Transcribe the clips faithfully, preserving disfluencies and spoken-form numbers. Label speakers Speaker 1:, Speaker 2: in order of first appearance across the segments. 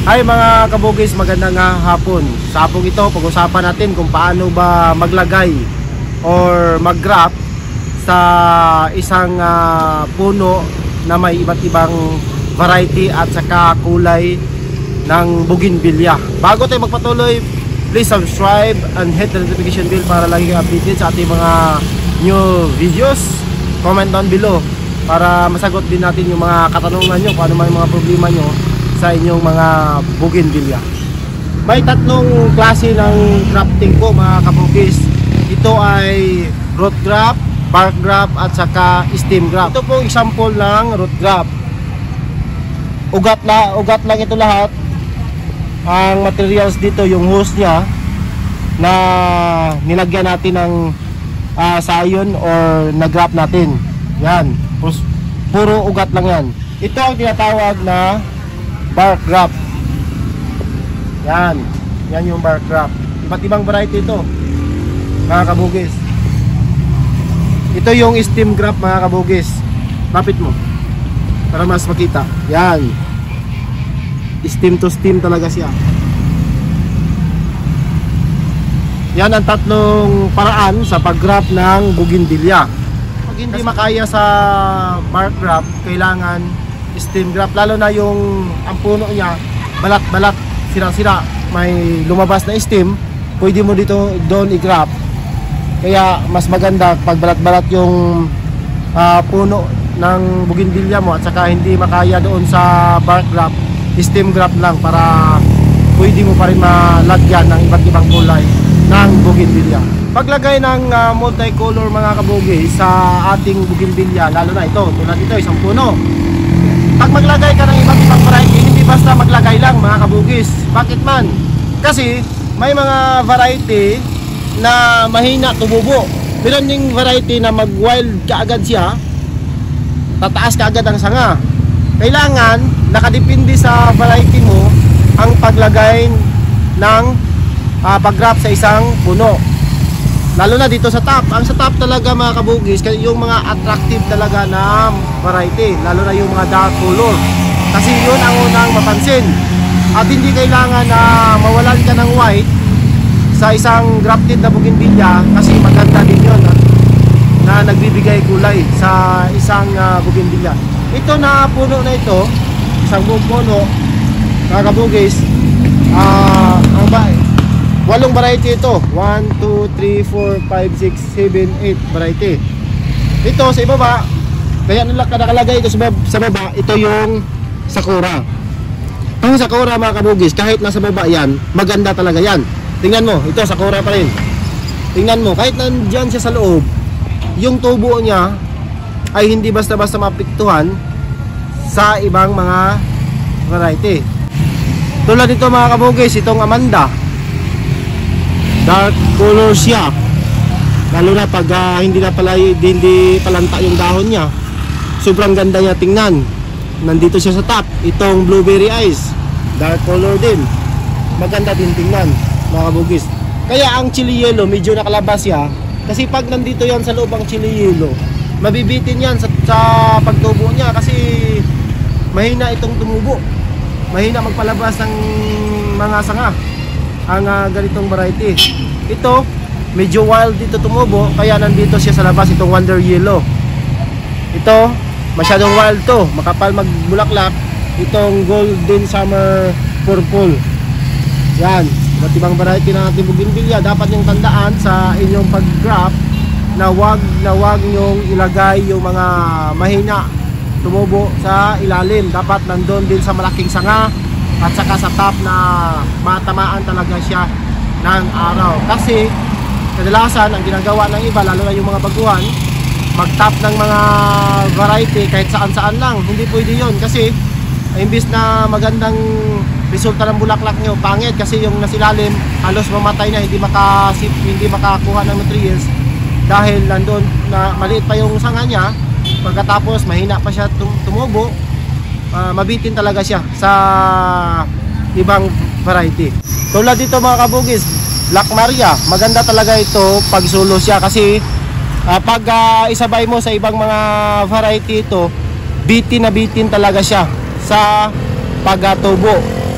Speaker 1: Hi mga kabugis, magandang uh, hapon. Sa hapong ito, pag-usapan natin kung paano ba maglagay or mag-graft sa isang uh, puno na may iba't ibang variety at saka kulay ng bougainvillea. Bago tayo magpatuloy, please subscribe and hit the notification bell para lagi kayo updated sa ating mga new videos. Comment down below para masagot din natin yung mga katanungan nyo, kung ano man yung mga problema nyo sa inyong mga bougainvillea. May tatlong klase ng grafting po mga kabugis. Ito ay root graft, bark graft at saka stem graft. Ito po example ng root graft. Ugat na, ugat lang ito lahat. Ang materials dito yung hose niya na nilagyan natin ng uh, sayon or na-graft natin. Yan, puro ugat lang yan. Ito ang tinatawag na bark graft. Yan, yan yung bark graft. Iba't ibang variety ito mga kabugis. Ito yung stem graft mga kabugis. Lapit mo para mas makita. Yan, stem to stem talaga siya. Yan ang tatlong paraan sa pag-graft ng bougainvillea. Pag hindi makaya sa bark graft, kailangan stem graft, lalo na yung ang puno niya balat-balat, sira-sira, may lumabas na stem, pwede mo dito doon i-graft. Kaya mas maganda pag balat-balat yung uh, puno ng bougainvillea mo at saka hindi makaya doon sa bark graft, stem graft lang para pwede mo pa rin malagyan ng iba't ibang kulay ng bougainvillea. Paglagay ng uh, multicolor mga kabugis sa ating bougainvillea, lalo na ito, tulad ito, isang puno. Pag maglagay ka ng iba't ibang variety, hindi basta maglagay lang mga kabugis. Bakit man? Kasi may mga variety na mahina tumubo. Meron ding variety na mag-wild kaagad siya, tataas kaagad ang sanga. Kailangan nakadepende sa variety mo ang paglagay ng uh, pag-graft sa isang puno. Lalo na dito sa top. Ang sa top talaga mga kabugis, yung mga attractive talaga na variety, lalo na yung mga dark color. Kasi yun ang unang mapansin. At hindi kailangan na mawalan ka ng white sa isang grafted na bougainvillea, kasi maganda din yun na, na nagbibigay kulay sa isang uh, bougainvillea. Ito na puno na ito, isang buong puno mga kabugis, uh, ang ba walong variety ito. one, two, three, four, five, six, seven, eight variety. Ito sa ibaba, kaya nila nakalagay ito sa baba, sa baba, ito yung sakura. Ang sakura mga kabugis, kahit nasa baba yan, maganda talaga yan. Tingnan mo, ito sakura pa rin. Tingnan mo, kahit nandyan siya sa loob, yung tubo niya ay hindi basta-basta mapiktuhan sa ibang mga variety. Tulad ito mga kabugis, itong Amanda, dark color siya, lalo na pag uh, hindi na pala, hindi palanta yung dahon niya. Sobrang ganda niya tingnan. Nandito siya sa top. Itong blueberry eyes, dark color din, maganda din tingnan mga kabugis. Kaya ang chili yellow medyo nakalabas siya, kasi pag nandito yan sa loob ang chili yellow, mabibitin yan sa, sa pagtubo niya, kasi mahina itong tumubo, mahina magpalabas ng mga sanga ang uh, ganitong variety. Ito medyo wild dito tumubo, kaya nandito siya sa labas, itong wonder yellow. Ito masyadong wild to, makapal magbulaklak. Itong golden summer purple. Yan, iba't ibang variety ng ating bougainvillea. Dapat yung tandaan sa inyong pag-graft na wag na wag nyong ilagay yung mga mahina tumubo sa ilalim. Dapat nandun din sa malaking sanga at saka sa top na matamaan talaga siya ng araw. Kasi kadalasan ang ginagawa ng iba, lalo na yung mga baguhan, mag-top ng mga variety kahit saan-saan lang. Hindi pwede yun, kasi imbis na magandang resulta ng bulaklak nyo, pangit, kasi yung nasilalim halos mamatay na, hindi makasip, hindi makakuha ng nutrients dahil nandun na maliit pa yung sanga niya. Pagkatapos mahina pa siya tum tumubo, uh, mabitin talaga siya sa ibang variety. Tulad dito mga kabugis, Black Maria, maganda talaga ito pag sulo siya, kasi uh, pag uh, isabay mo sa ibang mga variety ito, bitin na bitin talaga siya sa pagtubo.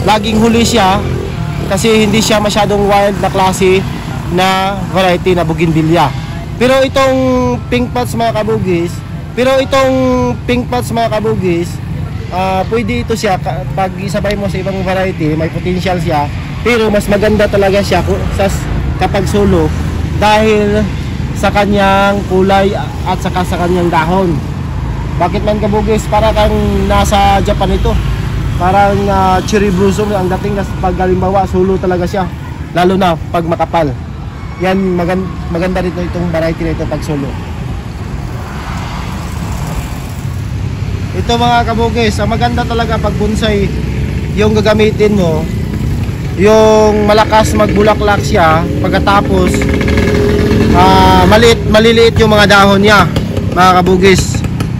Speaker 1: laging huli siya kasi hindi siya masyadong wild na klase na variety na bougainvillea. Pero itong pink pots mga kabugis, pero itong pink pots mga kabugis, uh, pwede ito siya pag isabay mo sa ibang variety, may potential siya. Pero mas maganda talaga siya sa, kapag solo dahil sa kanyang kulay at saka sa kanyang dahon. Bakit man kabugis? Para kang nasa Japan ito. Parang uh, cherry blossom ang dating, pag halimbawa solo talaga siya. Lalo na pag makapal. Yan, maganda, maganda dito itong variety na ito pag solo. Ito mga kabugis, ang maganda talaga pag bonsai yung gagamitin mo, yung malakas magbulaklak siya, pagkatapos uh, maliit, maliliit yung mga dahon niya mga kabugis,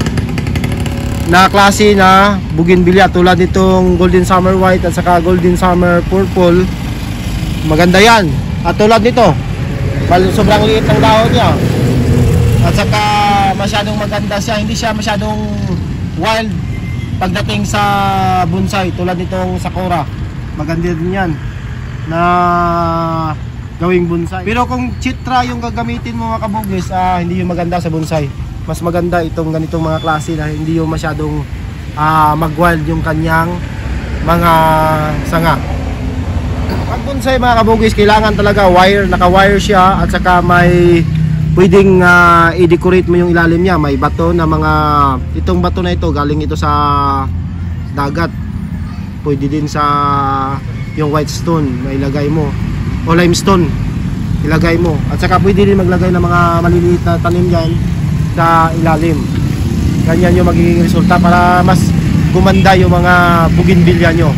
Speaker 1: na klase na bougainvillea tulad nitong golden summer white at saka golden summer purple. Maganda yan. At tulad nito, sobrang liit ng dahon niya at saka masyadong maganda siya, hindi siya masyadong wild pagdating sa bonsai tulad nitong sakura. Maganda din yan na gawing bonsai. Pero kung chitra yung gagamitin mo mga kabugis, ah, hindi yung maganda sa bonsai. Mas maganda itong ganitong mga klase na hindi yung masyadong uh, mag-wild yung kanyang mga sanga. Pag bonsai mga kabugis, kailangan talaga wire, naka-wire siya at saka may pwedeng uh, i-decorate mo yung ilalim niya. May bato na mga, itong bato na ito galing ito sa dagat. Pwede din sa yung white stone na ilagay mo o limestone ilagay mo. At saka pwede din maglagay ng mga maliliit na tanim dyan sa ilalim. Ganyan yung magiging resulta para mas gumanda yung mga bougainvillea nyo.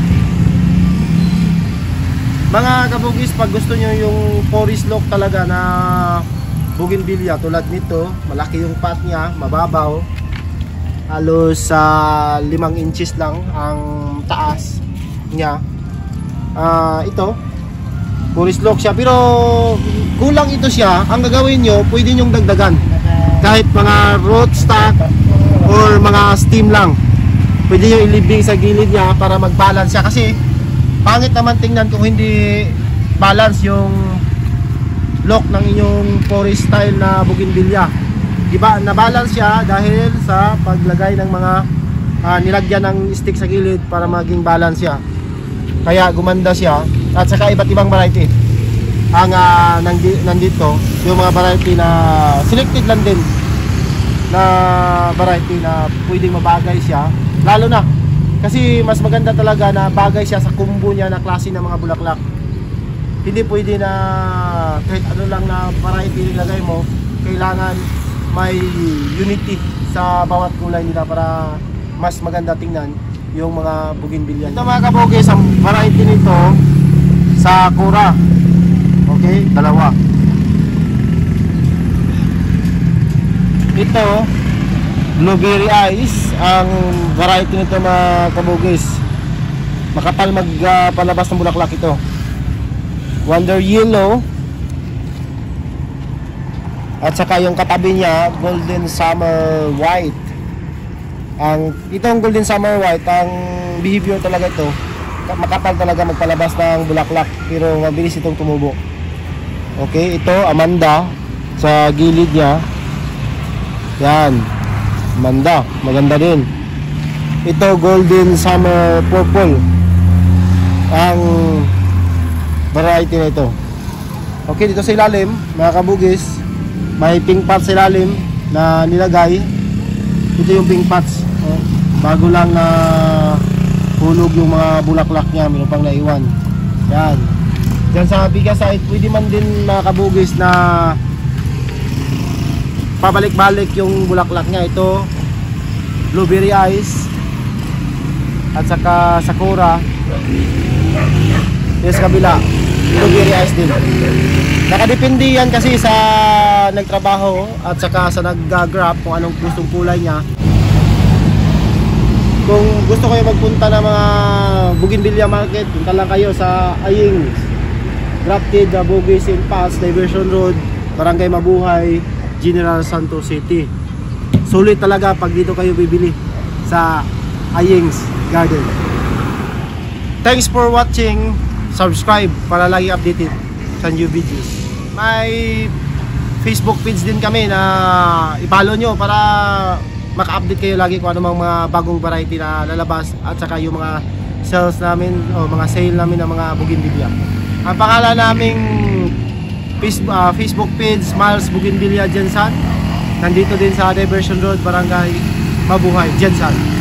Speaker 1: Mga kabugis, pag gusto nyo yung forest look talaga na bougainvillea tulad nito, malaki yung pot niya, mababaw, halos sa uh, limang inches lang ang taas niya. Uh, ito forest look siya, pero kulang ito siya. Ang gagawin nyo, pwede nyong dagdagan kahit mga root stock or mga stem lang, pwede nyo ilibing sa gilid niya para mag-balance siya. Kasi pangit naman tingnan kung hindi balance yung look ng inyong forest style na bougainvillea. Diba, na-balance siya dahil sa paglagay ng mga uh, nilagyan ng stick sa gilid para maging balance siya. Kaya gumanda siya. At saka iba't ibang variety ang uh, nandito, yung mga variety na selected lang din na variety na pwedeng mabagay siya, lalo na kasi mas maganda talaga na bagay siya sa combo niya na klase ng mga bulaklak. Hindi pwede na kahit ano lang na variety nilagay mo, kailangan may unity sa bawat kulay nila para mas maganda tingnan yung mga bougainvillea. Ito mga kabugis, ang variety nito sakura. Okay, dalawa. Ito blueberry eyes ang variety nito mga kabugis. Makapal magpalabas uh, ng bulaklak ito. Wonder yellow. At saka yung katabi niya golden summer white. Ang itong golden summer white, ang behavior talaga ito, makapal talaga magpalabas ng bulaklak, pero mabilis itong tumubo. Okay, ito Amanda sa gilid niya. Yan, Amanda, maganda din. Ito golden summer purple ang variety na ito. Okay, dito sa ilalim mga kabugis, may pink pots sa ilalim na nilagay. Ito yung pink pots, oh, bago lang na hulog yung mga bulaklak niya, meron pang naiwan. Yan. Diyan sa bigas side, pwede man din mga kabugis na pabalik-balik yung bulaklak niya. Ito blueberry eyes at saka sakura. Yes, kabila blueberry eyes din. Nakadepende yan kasi sa nagtrabaho at saka sa nag-grab kung anong gustong kulay niya. Kung gusto kayo magpunta ng mga bougainvillea market, punta lang kayo sa Ayings Grafted Bugis in Pass, Diversion Road, Barangay Mabuhay, General Santos City. Sulit talaga pag dito kayo bibili sa Ayings Garden. Thanks for watching. Subscribe para lagi updated sa new videos. May Facebook page din kami na i-follow nyo para maka-update kayo lagi kung ano mga bagong variety na lalabas at saka yung mga sales namin o mga sale namin ng mga bougainvillea. Ang pangalan naming Facebook, uh, Facebook page, Miles Bougainvillea Jensan. Nandito din sa Diversion Road, Barangay Mabuhay, Jensan.